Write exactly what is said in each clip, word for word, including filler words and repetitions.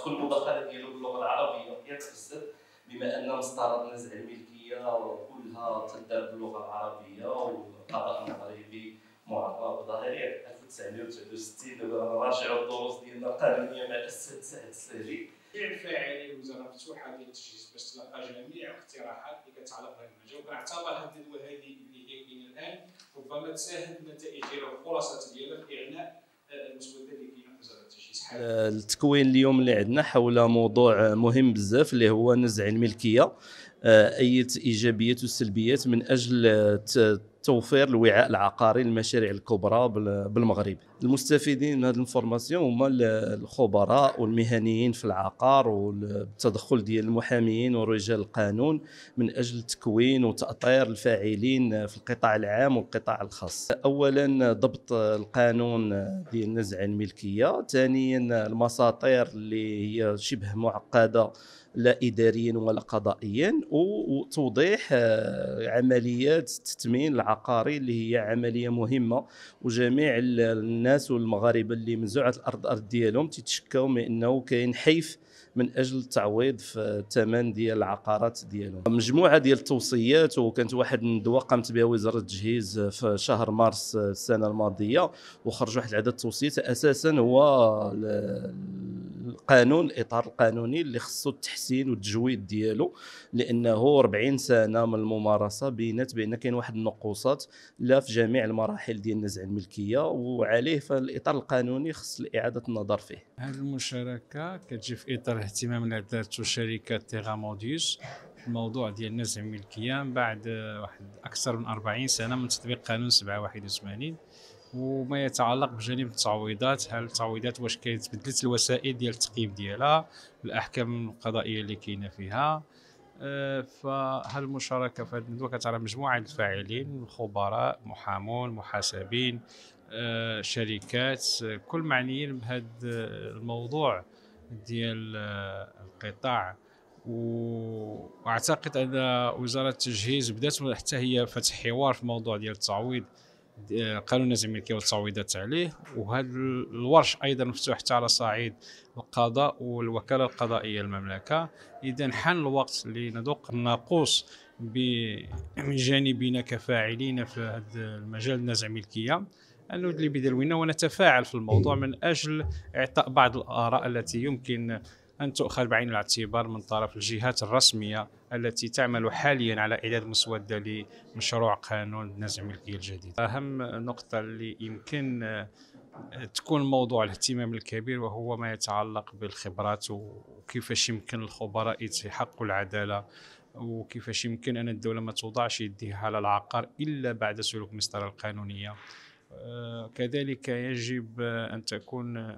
تدخل المداخله ديالو باللغه العربيه ياك بزاف، بما ان مسطره نزع الملكيه كلها تدار باللغه العربيه والقضاء المغربي معرب ظاهري ألف وتسعمائة وتسعة وستين. دابا راجعوا الدروس ديالنا القانونيه مع الاستاذ سعد السالي. فاعلي الوزاره مفتوحه ديال التجهيز باش تلقى جميع الاقتراحات اللي كتعلق بهذا المجال، وكنعتبر هذه الندوه هذه اللي هي كاينه الان ربما تساهم النتائج ديالها والخلاصات ديالها في اغناء المسوده اللي كاينه في وزاره التجهيز. التكوين اليوم اللي عندنا حول موضوع مهم بزاف اللي هو نزع الملكيه، اي ايجابيات وسلبيات من اجل توفير الوعاء العقاري للمشاريع الكبرى بالمغرب. المستفيدين من هذه الانفورماسيون هما الخبراء والمهنيين في العقار، والتدخل ديال المحامين ورجال القانون من اجل تكوين وتاطير الفاعلين في القطاع العام والقطاع الخاص. اولا ضبط القانون ديال نزع الملكيه، ثانيا المساطير اللي هي شبه معقده لا إداريا ولا قضائيا، وتوضيح عمليات التثمين العقاري اللي هي عملية مهمة، وجميع الناس والمغاربة اللي منزوعة الأرض أرض ديالهم تيتشكاو من أنه كاين حيف من اجل التعويض في الثمن ديال العقارات ديالهم. مجموعه ديال التوصيات، وكانت واحد الندوه قامت بها وزاره التجهيز في شهر مارس السنه الماضيه، وخرج واحد العدد التوصيات. اساسا هو القانون، الاطار القانوني اللي خصو التحسين والتجويد ديالو، لانه أربعين سنه من الممارسه بينات بان كاين واحد النقوصات لا في جميع المراحل ديال نزع الملكيه، وعليه فالاطار القانوني خص اعاده النظر فيه. هذه المشاركه كتجي في اطار الاهتمام اللي دارته شركه تيغاموديوس في الموضوع ديال نزع الملكيه بعد واحد اكثر من أربعين سنه من تطبيق قانون سبعة واحد وثمانين، وما يتعلق بجانب التعويضات. هل التعويضات واش كيتبدلت الوسائل ديال التقييم ديالها، الاحكام القضائيه اللي كاينه فيها. أه فهذه المشاركه في هذه الندوه كتعرف مجموعه الفاعلين، خبراء، محامون، محاسبين، أه شركات، كل معنيين بهذا الموضوع ديال القطاع. واعتقد ان وزاره التجهيز بدات حتى هي فتح حوار في الموضوع ديال التعويض، قانون نزع الملكيه والتعويضات عليه، وهذا الورش ايضا مفتوح حتى على صعيد القضاء والوكاله القضائيه المملكه. اذا حان الوقت لندق الناقوس من جانبنا كفاعلين في هذا المجال نزع الملكيه، أن ندلي بدلونا ونتفاعل في الموضوع من اجل اعطاء بعض الاراء التي يمكن أن تؤخذ بعين الاعتبار من طرف الجهات الرسمية التي تعمل حاليا على إعداد مسودة لمشروع قانون نزع الملكية الجديد. أهم نقطة اللي يمكن تكون موضوع الاهتمام الكبير وهو ما يتعلق بالخبرات، وكيفاش يمكن الخبراء يتحققوا العدالة، وكيفاش يمكن أن الدولة ما توضعش يديها على العقار إلا بعد سلوك المسطرة القانونية. كذلك يجب أن تكون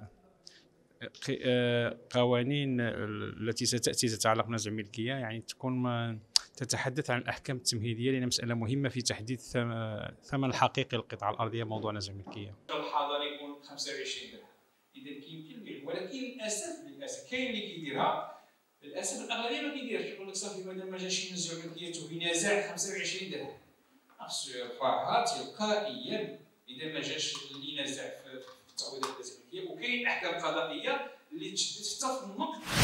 قوانين التي ستأتي تتعلق بنزع الملكية يعني تكون ما تتحدث عن الأحكام التمهيدية، لأن مسألة مهمة في تحديد الثمن الحقيقي للقطعة الأرضية موضوع نزع الملكية. الحضاري يكون خمسة وعشرين درهم، إذا كيمكن، ولكن للأسف للأسف كاين اللي كيديرها، للأسف الأغلبية ما كيديرش، يقول لك صافي مادام ما جاش ينزع ملكيته في نزاع خمسة وعشرين درهم خاصو يرفعها تلقائيا إذا ما جاش اللي نزع في التعويضات النزع الملكية. وكاين أحكام قضائية اللي تشدد حتى في النقد